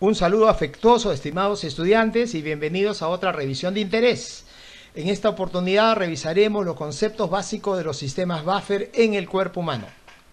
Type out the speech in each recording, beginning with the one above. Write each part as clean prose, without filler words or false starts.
Un saludo afectuoso, estimados estudiantes, y bienvenidos a otra revisión de interés. En esta oportunidad revisaremos los conceptos básicos de los sistemas buffer en el cuerpo humano.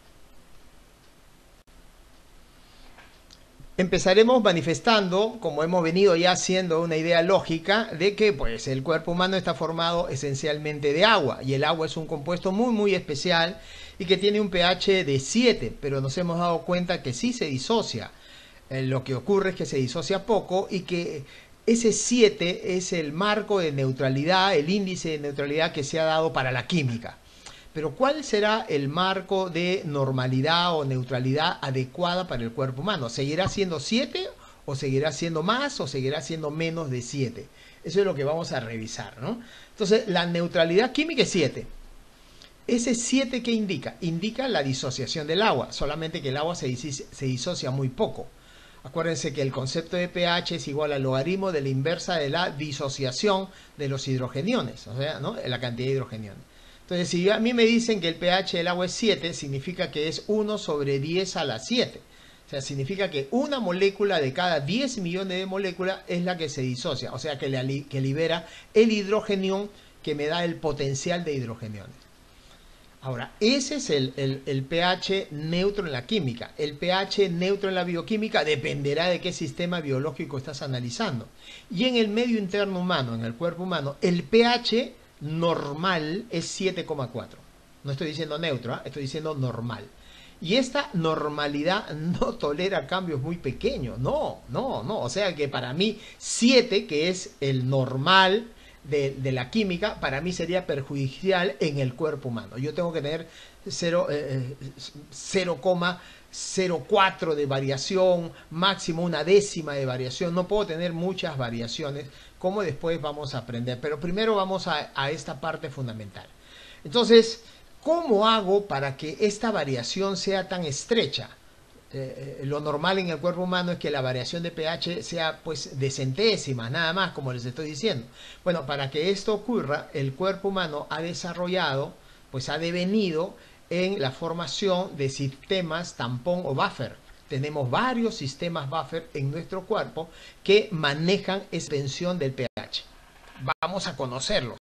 Empezaremos manifestando, como hemos venido ya haciendo, una idea lógica de que el cuerpo humano está formado esencialmente de agua, y el agua es un compuesto muy especial y que tiene un pH de 7, pero nos hemos dado cuenta que sí se disocia. Lo que ocurre es que se disocia poco y que ese 7 es el marco de neutralidad, el índice de neutralidad que se ha dado para la química. Pero ¿cuál será el marco de normalidad o neutralidad adecuada para el cuerpo humano? ¿Seguirá siendo 7 o seguirá siendo más o seguirá siendo menos de 7? Eso es lo que vamos a revisar, ¿no? Entonces, la neutralidad química es 7. ¿Ese 7 qué indica? Indica la disociación del agua, solamente que el agua se disocia muy poco. Acuérdense que el concepto de pH es igual al logaritmo de la inversa de la disociación de los hidrogeniones, o sea, ¿no? La cantidad de hidrogeniones. Entonces, si a mí me dicen que el pH del agua es 7, significa que es 1 sobre 10 a la 7. O sea, significa que una molécula de cada 10 millones de moléculas es la que se disocia, o sea, que libera el hidrogenión que me da el potencial de hidrogeniones. Ahora, ese es el pH neutro en la química. El pH neutro en la bioquímica dependerá de qué sistema biológico estás analizando. Y en el medio interno humano, en el cuerpo humano, el pH normal es 7,4. No estoy diciendo neutro, estoy diciendo normal. Y esta normalidad no tolera cambios muy pequeños. No. O sea que para mí 7, que es el normal de la química, para mí sería perjudicial en el cuerpo humano. Yo tengo que tener 0,04 de variación, máximo una décima de variación. No puedo tener muchas variaciones, como después vamos a aprender. Pero primero vamos a esta parte fundamental. Entonces, ¿cómo hago para que esta variación sea tan estrecha? Lo normal en el cuerpo humano es que la variación de pH sea de centésimas, nada más, como les estoy diciendo. Bueno, para que esto ocurra, el cuerpo humano ha desarrollado, ha devenido en la formación de sistemas tampón o buffer. Tenemos varios sistemas buffer en nuestro cuerpo que manejan extensión del pH. Vamos a conocerlos.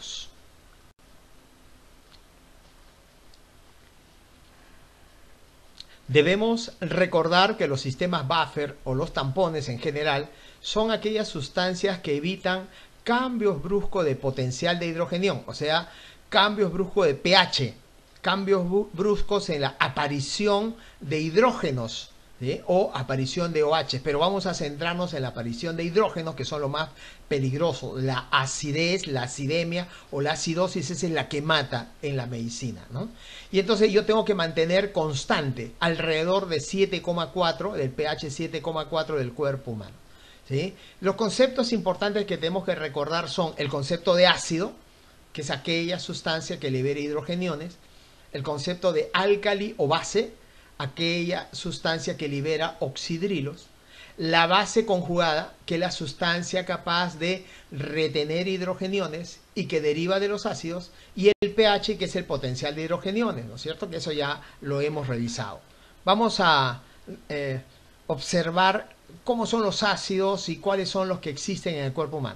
Debemos recordar que los sistemas buffer o los tampones en general son aquellas sustancias que evitan cambios bruscos de potencial de hidrogenión, o sea, cambios bruscos de pH, cambios bruscos en la aparición de hidrógenos, ¿sí? O aparición de OH, pero vamos a centrarnos en la aparición de hidrógenos, que son lo más peligroso. La acidez, la acidemia o la acidosis es la que mata en la medicina, ¿no? Y entonces yo tengo que mantener constante alrededor de 7,4, del pH 7,4 del cuerpo humano, ¿sí? Los conceptos importantes que tenemos que recordar son el concepto de ácido, que es aquella sustancia que libera hidrogeniones, el concepto de álcali o base, aquella sustancia que libera oxidrilos, la base conjugada, que es la sustancia capaz de retener hidrogeniones y que deriva de los ácidos, y el pH, que es el potencial de hidrogeniones, ¿no es cierto? Que eso ya lo hemos revisado. Vamos a observar cómo son los ácidos y cuáles son los que existen en el cuerpo humano.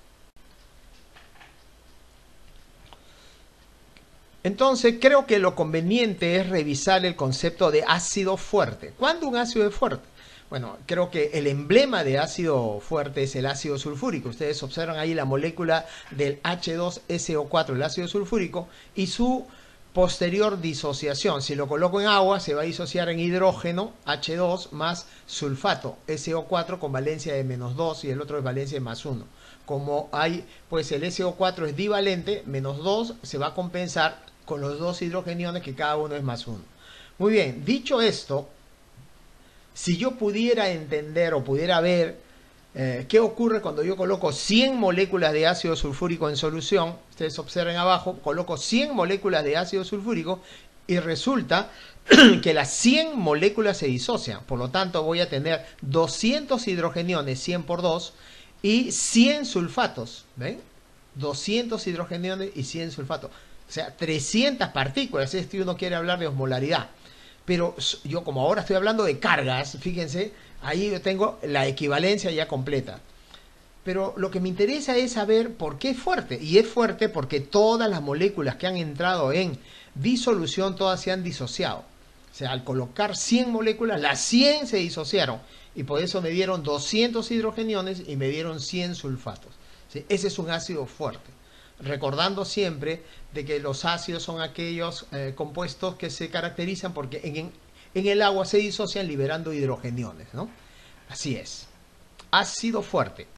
Entonces, creo que lo conveniente es revisar el concepto de ácido fuerte. ¿Cuándo un ácido es fuerte? Bueno, creo que el emblema de ácido fuerte es el ácido sulfúrico. Ustedes observan ahí la molécula del H2SO4, el ácido sulfúrico, y su posterior disociación. Si lo coloco en agua, se va a disociar en hidrógeno, H2, más sulfato, SO4, con valencia de -2 y el otro es valencia de +1. Como hay, el SO4 es divalente, -2 se va a compensar con los dos hidrogeniones, que cada uno es +1. Muy bien, dicho esto, si yo pudiera entender o pudiera ver qué ocurre cuando yo coloco 100 moléculas de ácido sulfúrico en solución, ustedes observen abajo, coloco 100 moléculas de ácido sulfúrico y resulta que las 100 moléculas se disocian. Por lo tanto, voy a tener 200 hidrogeniones, 100 por 2, y 100 sulfatos, ¿ven? 200 hidrogeniones y 100 sulfatos. O sea, 300 partículas, si uno quiere hablar de osmolaridad. Pero yo como ahora estoy hablando de cargas, fíjense, ahí yo tengo la equivalencia ya completa. Pero lo que me interesa es saber por qué es fuerte. Y es fuerte porque todas las moléculas que han entrado en disolución, todas se han disociado. O sea, al colocar 100 moléculas, las 100 se disociaron. Y por eso me dieron 200 hidrogeniones y me dieron 100 sulfatos. ¿Sí? Ese es un ácido fuerte. Recordando siempre de que los ácidos son aquellos compuestos que se caracterizan porque en el agua se disocian liberando hidrogeniones, ¿no? Así es. Ácido fuerte.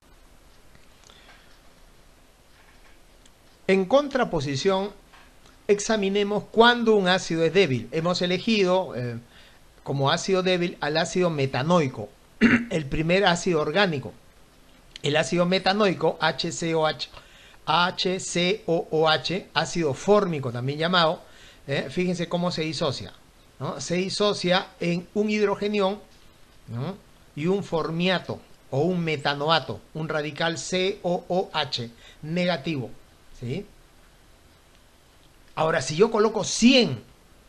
En contraposición, examinemos cuándo un ácido es débil. Hemos elegido como ácido débil al ácido metanoico, el primer ácido orgánico. El ácido metanoico, HCOH, ácido fórmico también llamado, fíjense cómo se disocia, ¿no? Se disocia en un hidrogenión, ¿no? Y un formiato o un metanoato, un radical COOH negativo. ¿Sí? Ahora, si yo coloco 100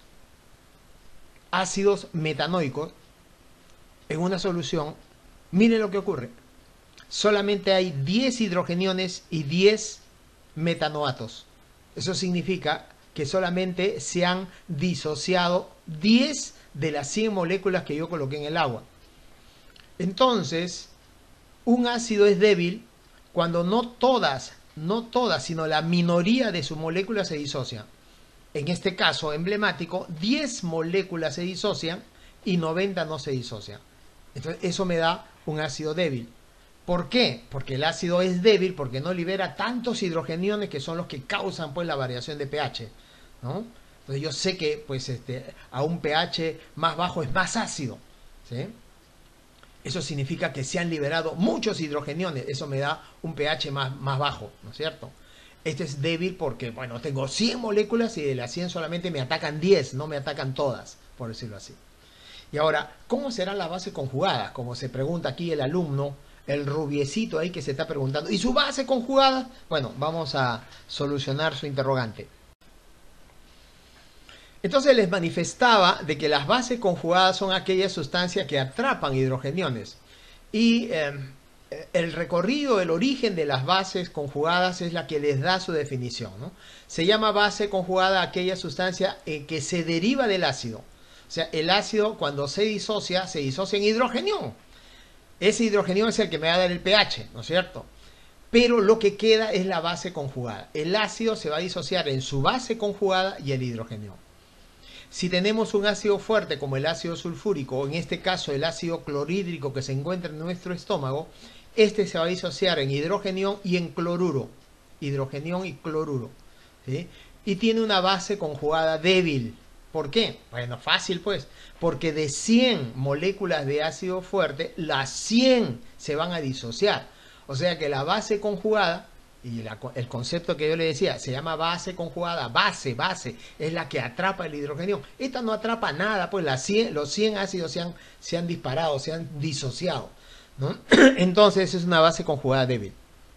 ácidos metanoicos en una solución, miren lo que ocurre. Solamente hay 10 hidrogeniones y 10 metanoatos. Eso significa que solamente se han disociado 10 de las 100 moléculas que yo coloqué en el agua. Entonces, un ácido es débil cuando no todas, sino la minoría de sus moléculas se disocian. En este caso emblemático, 10 moléculas se disocian y 90 no se disocian. Entonces, eso me da un ácido débil. ¿Por qué? Porque el ácido es débil porque no libera tantos hidrogeniones que son los que causan pues la variación de pH, ¿no? Entonces yo sé que pues a un pH más bajo es más ácido, ¿sí? Eso significa que se han liberado muchos hidrogeniones, eso me da un pH más bajo, ¿no es cierto? Este es débil porque, bueno, tengo 100 moléculas y de las 100 solamente me atacan 10, no me atacan todas, por decirlo así. Y ahora, ¿cómo serán las bases conjugadas? Como se pregunta aquí el alumno, el rubiecito ahí que se está preguntando. ¿Y su base conjugada? Bueno, vamos a solucionar su interrogante. Entonces les manifestaba de que las bases conjugadas son aquellas sustancias que atrapan hidrogeniones. Y el recorrido, el origen de las bases conjugadas es la que les da su definición, ¿no? Se llama base conjugada aquella sustancia que se deriva del ácido. O sea, el ácido cuando se disocia en hidrogenión. Ese hidrogenión es el que me va a dar el pH, ¿no es cierto? Pero lo que queda es la base conjugada. El ácido se va a disociar en su base conjugada y el hidrogenión. Si tenemos un ácido fuerte como el ácido sulfúrico, o en este caso el ácido clorhídrico que se encuentra en nuestro estómago, este se va a disociar en hidrogenión y en cloruro. Hidrogenión y cloruro, ¿sí? Y tiene una base conjugada débil. ¿Por qué? Bueno, fácil pues, porque de 100 moléculas de ácido fuerte, las 100 se van a disociar. O sea que la base conjugada, y el concepto que yo le decía, se llama base conjugada, base, es la que atrapa el hidrogenión. Esta no atrapa nada, pues los 100 ácidos se han disparado, se han disociado, ¿no? Entonces es una base conjugada débil.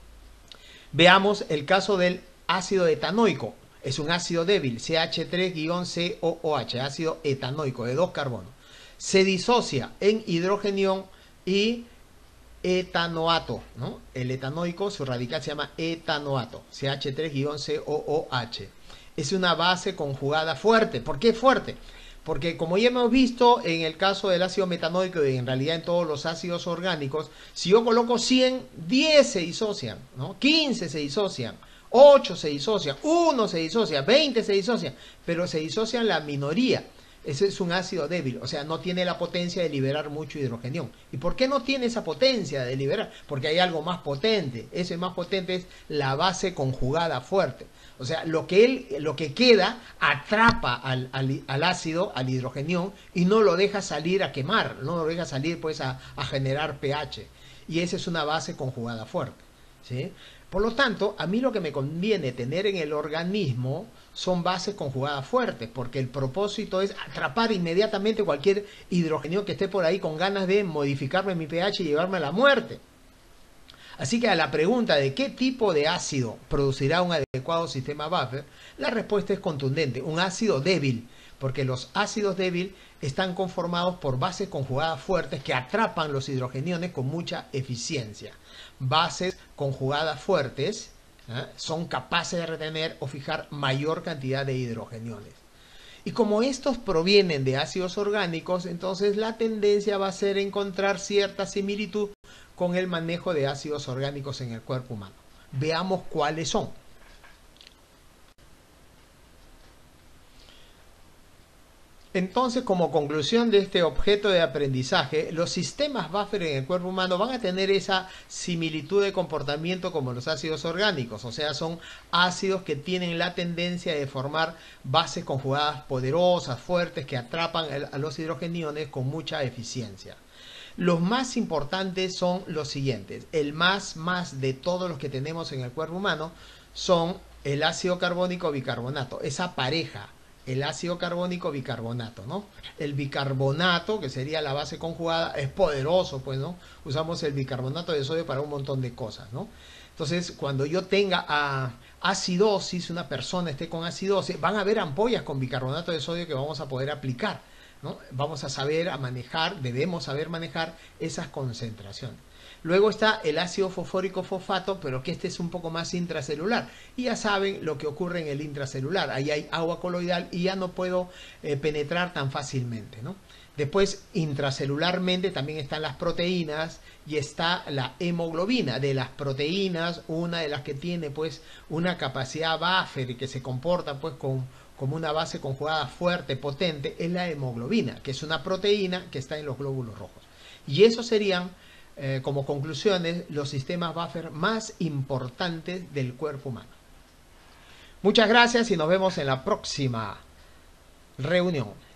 Veamos el caso del ácido etanoico. Es un ácido débil, CH3-COOH, ácido etanoico de 2 carbonos. Se disocia en hidrogenión y etanoato, ¿no? El etanoico, su radical se llama etanoato, CH3-COOH. Es una base conjugada fuerte. ¿Por qué fuerte? Porque como ya hemos visto en el caso del ácido metanoico y en realidad en todos los ácidos orgánicos, si yo coloco 100, 10 se disocian, ¿no? 15 se disocian, 8 se disocian, 1 se disocia, 20 se disocian, pero se disocian la minoría. Ese es un ácido débil, o sea, no tiene la potencia de liberar mucho hidrogenión. ¿Y por qué no tiene esa potencia de liberar? Porque hay algo más potente. Ese más potente es la base conjugada fuerte. O sea, lo que queda atrapa al ácido, al hidrogenión, y no lo deja salir a quemar, no lo deja salir pues a generar pH. Y esa es una base conjugada fuerte, ¿sí? Por lo tanto, a mí lo que me conviene tener en el organismo son bases conjugadas fuertes, porque el propósito es atrapar inmediatamente cualquier hidrogenio que esté por ahí con ganas de modificarme mi pH y llevarme a la muerte. Así que a la pregunta de qué tipo de ácido producirá un adecuado sistema buffer, la respuesta es contundente, un ácido débil, porque los ácidos débiles están conformados por bases conjugadas fuertes que atrapan los hidrogeniones con mucha eficiencia. Bases conjugadas fuertes son capaces de retener o fijar mayor cantidad de hidrogeniones. Y como estos provienen de ácidos orgánicos, entonces la tendencia va a ser encontrar cierta similitud con el manejo de ácidos orgánicos en el cuerpo humano. Veamos cuáles son. Entonces, como conclusión de este objeto de aprendizaje, los sistemas buffer en el cuerpo humano van a tener esa similitud de comportamiento como los ácidos orgánicos, o sea, son ácidos que tienen la tendencia de formar bases conjugadas poderosas, fuertes, que atrapan a los hidrogeniones con mucha eficiencia. Los más importantes son los siguientes. El más de todos los que tenemos en el cuerpo humano son el ácido carbónico bicarbonato, esa pareja. El ácido carbónico bicarbonato, ¿no? El bicarbonato, que sería la base conjugada, es poderoso, pues, ¿no? Usamos el bicarbonato de sodio para un montón de cosas, ¿no? Entonces, cuando yo tenga acidosis, una persona esté con acidosis, van a haber ampollas con bicarbonato de sodio que vamos a poder aplicar, ¿no? Vamos a saber manejar, debemos saber manejar esas concentraciones. Luego está el ácido fosfórico fosfato, pero que este es un poco más intracelular. Y ya saben lo que ocurre en el intracelular. Ahí hay agua coloidal y ya no puedo penetrar tan fácilmente, ¿no? Después, intracelularmente también están las proteínas y está la hemoglobina. De las proteínas, una de las que tiene pues una capacidad buffer y que se comporta pues como una base conjugada fuerte, potente, es la hemoglobina, que es una proteína que está en los glóbulos rojos. Y esos serían como conclusiones, los sistemas buffer más importantes del cuerpo humano. Muchas gracias y nos vemos en la próxima reunión.